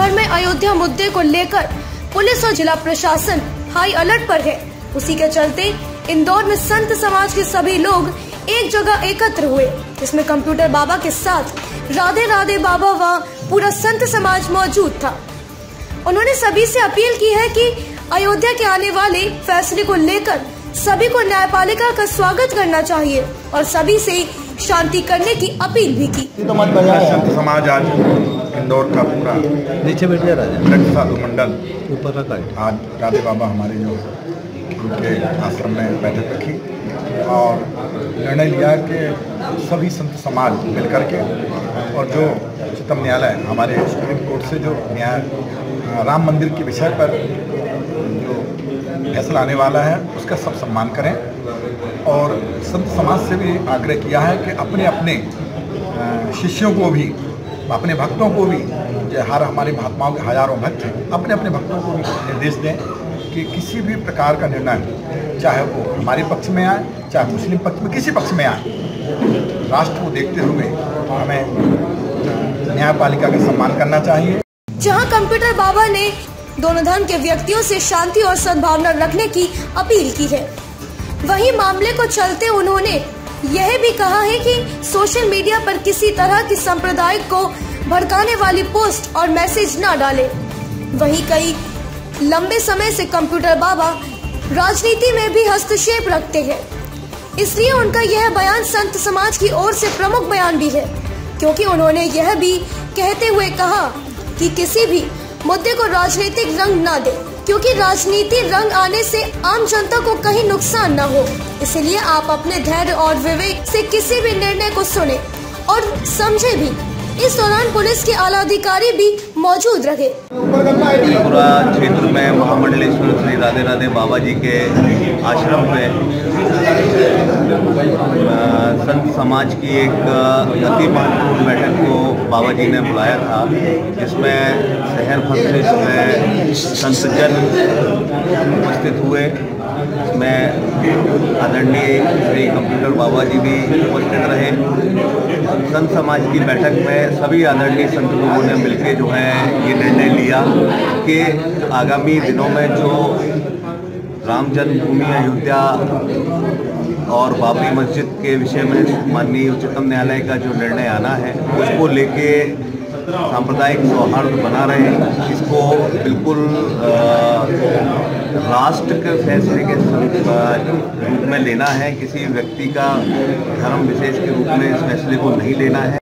भर में अयोध्या मुद्दे को लेकर पुलिस और जिला प्रशासन हाई अलर्ट पर है। उसी के चलते इंदौर में संत समाज के सभी लोग एक जगह एकत्र हुए, जिसमें कंप्यूटर बाबा के साथ राधे राधे बाबा व पूरा संत समाज मौजूद था। उन्होंने सभी से अपील की है कि अयोध्या के आने वाले फैसले को लेकर सभी को न्यायपालिका का स्वागत करना चाहिए और सभी से शांति करने की अपील भी की। संत समाज आज इंदौर का पूरा नीचे बैठ जा रहा है साधु मंडल ऊपर रखा है। आज राधे बाबा हमारे जो उनके आश्रम में बैठक रखी और निर्णय लिया कि सभी संत समाज मिलकर के और जो उच्चतम न्यायालय हमारे सुप्रीम कोर्ट से जो न्याय राम मंदिर के विषय पर जो फैसला आने वाला है उसका सब सम्मान करें और संत समाज से भी आग्रह किया है कि अपने अपने शिष्यों को भी, अपने भक्तों को भी, जो हमारे महात्माओं के हजारों भक्त हैं, अपने अपने भक्तों को भी निर्देश दें कि किसी भी प्रकार का निर्णय चाहे वो हमारे पक्ष में आए चाहे मुस्लिम पक्ष में, किसी पक्ष में आए, राष्ट्र को देखते हुए हमें न्यायपालिका का सम्मान करना चाहिए। जहां कंप्यूटर बाबा ने दोनों धर्म के व्यक्तियों से शांति और सद्भावना रखने की अपील की है, वहीं मामले को चलते उन्होंने यह भी कहा है कि सोशल मीडिया पर किसी तरह की सांप्रदायिक को भड़काने वाली पोस्ट और मैसेज न डाले। वहीं कई लंबे समय से कंप्यूटर बाबा राजनीति में भी हस्तक्षेप रखते हैं, इसलिए उनका यह बयान संत समाज की ओर से प्रमुख बयान भी है, क्योंकि उन्होंने यह भी कहते हुए कहा कि किसी भी मुद्दे को राजनीतिक रंग न दे, क्योंकि राजनीति रंग आने से आम जनता को कहीं नुकसान न हो। इसलिए आप अपने धैर्य और विवेक से किसी भी निर्णय को सुने और समझे भी। इस दौरान पुलिस के आला अधिकारी भी मौजूद रहे। त्रिपुरा क्षेत्र में महामंडलेश्वर श्री राधे राधे बाबा जी के आश्रम में संत समाज की एक अति महत्वपूर्ण बैठक को बाबा जी ने बुलाया था, जिसमें शहर भर से संतजन उपस्थित हुए। इसमें आदरणीय श्री कंप्यूटर बाबा जी भी उपस्थित रहे। संत समाज की बैठक में सभी आदरणीय संत लोगों ने मिलकर जो है ये निर्णय लिया कि आगामी दिनों में जो राम जन्मभूमि अयोध्या और बाबरी मस्जिद के विषय में माननीय उच्चतम न्यायालय का जो निर्णय आना है उसको लेके सांप्रदायिक सौहार्द बना रहे, इसको बिल्कुल राष्ट्र के फैसले के रूप में लेना है, किसी व्यक्ति का धर्म विशेष के रूप में इस फैसले को नहीं लेना है।